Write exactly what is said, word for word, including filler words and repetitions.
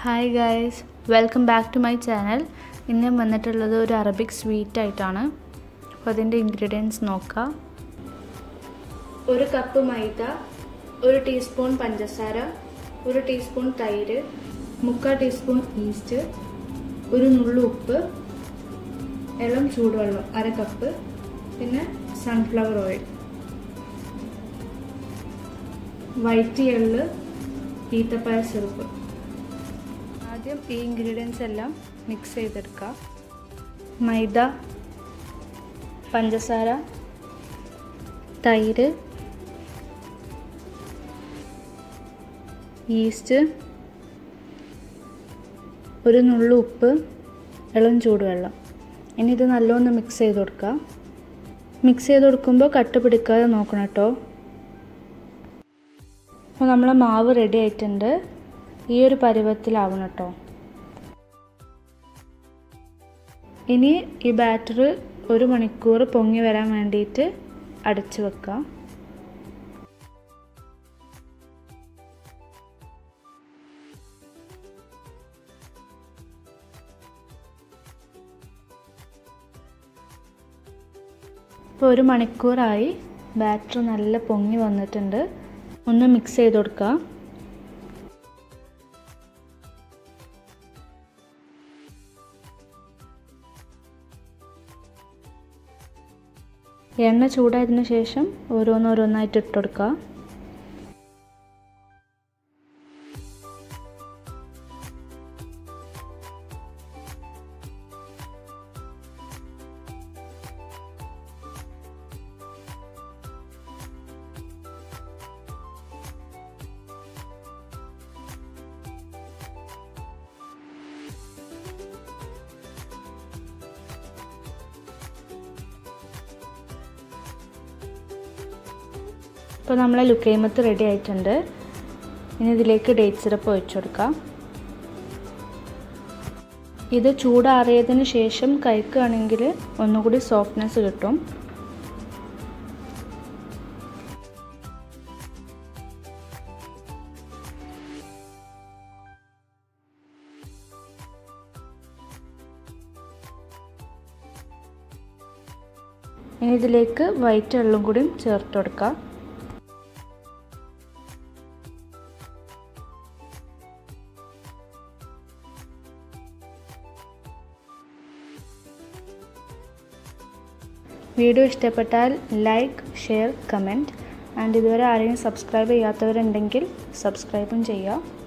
Hi guys, welcome back to my channel. ഇന്ന് ഞാൻ വന്നിട്ടുള്ളത് ഒരു അറബിക് സ്വീറ്റ് ആയിട്ടാണ്. അപ്പോൾ അതിൻ്റെ ഇൻഗ്രീഡിയൻസ് നോക്കാം. ഒരു കപ്പ് മൈദ, ഒരു ടീസ്പൂൺ പഞ്ചസാര, ഒരു ടീസ്പൂൺ തൈര്, മുക്കാൽ ടീസ്പൂൺ ഈസ്റ്റ്, ഒരു നുള്ളു ഉപ്പ്, ഇളം ചൂടുവെള്ളം അര കപ്പ്, പിന്നെ സൺഫ്ലവർ ഓയിൽ, വൈറ്റ് എള്ള്, ഈത്തപ്പഴ സിറപ്പ്. ആദ്യം ഈ ഇൻഗ്രീഡിയൻസ് എല്ലാം മിക്സ് ചെയ്തെടുക്കുക. മൈദ, പഞ്ചസാര, തൈര്, ഈസ്റ്റ്, ഒരു നുള്ളു ഉപ്പ്, ഇളം ചൂടുവെള്ളം. ഇനി ഇത് നല്ലോണം മിക്സ് ചെയ്ത് കൊടുക്കുക. മിക്സ് ചെയ്ത് കൊടുക്കുമ്പോൾ കട്ട പിടിക്കാതെ നോക്കണം കേട്ടോ. അപ്പോൾ നമ്മളെ മാവ് റെഡി ആയിട്ടുണ്ട്. ഈ ഒരു പരുവത്തിലാവണം കേട്ടോ. ഇനി ഈ ബാറ്റർ ഒരു മണിക്കൂർ പൊങ്ങി വരാൻ വേണ്ടിയിട്ട് അടച്ചു വെക്കാം. ഇപ്പോൾ ഒരു മണിക്കൂറായി, ബാറ്റർ നല്ല പൊങ്ങി വന്നിട്ടുണ്ട്. ഒന്ന് മിക്സ് ചെയ്ത് കൊടുക്കുക. എണ്ണ ചൂടായതിനു ശേഷം ഓരോന്നോരോന്നായിട്ട് ഇട്ട് കൊടുക്കുക. ഇപ്പോൾ നമ്മളെ ലുക്കൈമത്ത് റെഡി ആയിട്ടുണ്ട്. ഇനി ഇതിലേക്ക് ഡേറ്റ് സിറപ്പ് ഒഴിച്ചു കൊടുക്കാം. ഇത് ചൂടാറിയതിന് ശേഷം കഴിക്കുകയാണെങ്കിൽ ഒന്നുകൂടി സോഫ്റ്റ്നെസ് കിട്ടും. ഇനി ഇതിലേക്ക് വൈറ്റ് എള്ളും കൂടി ചേർത്ത് കൊടുക്കാം. വീഡിയോ ഇഷ്ടപ്പെട്ടാൽ ലൈക്ക്, ഷെയർ, കമൻറ്റ്. ആൻഡ് ഇതുവരെ ആരെയും സബ്സ്ക്രൈബ് ചെയ്യാത്തവരുണ്ടെങ്കിൽ സബ്സ്ക്രൈബും ചെയ്യുക.